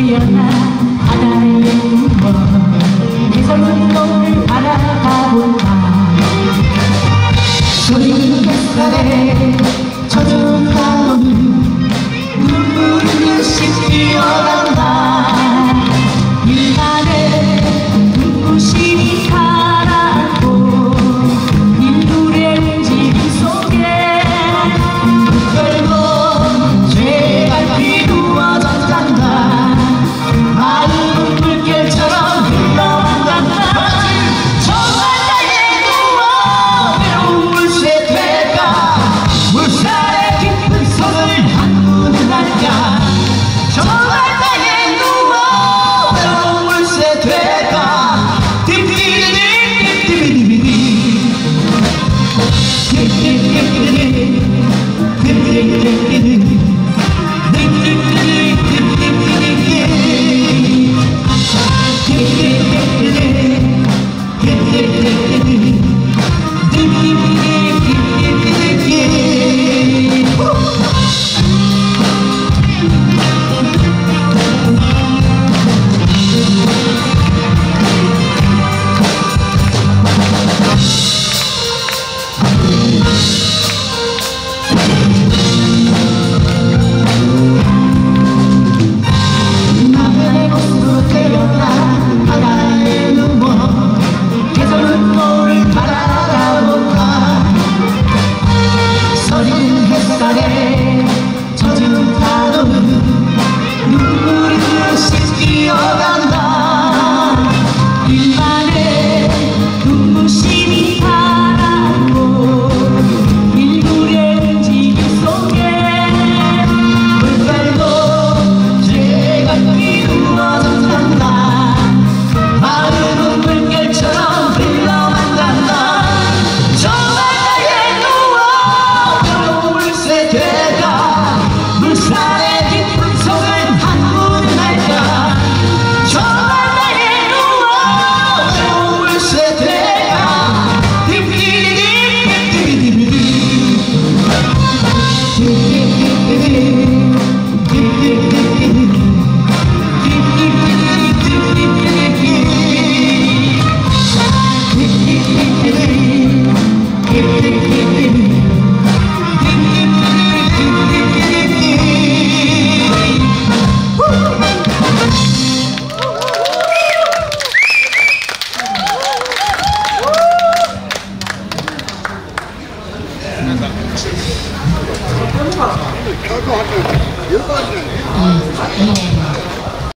깨어나 바다의 눈먼 해성은 너를 바라본다. 소리는 뱃살에 젖은 파도는 눈물을 씻기어간다. 일만의 눈부심이 가라앉고 인물의 움직임 속에 별거 죄가 피루어져 간다. 마음은 물결처럼 흘러만 간다. 정말 나의 누워 외로운 물새 될까. 물살의 깊은 속을 한눈에 날까. 정말 나의 누워 외로운 물새 될까. 젖은 파도는 눈물을 씻기어간다. 일만의 눈부심이 가라앉고 일물의 움직임 속에 물살도 죄가 피루어져 간다. 마음은 물결처럼 흘러만 간다. 정말 나의 누워 외로운 물새 될까. 물살의 깊은 속을 한눈에 날까. 정말 나의 누워 외로운 물새 될까. 결과하면 10가지네.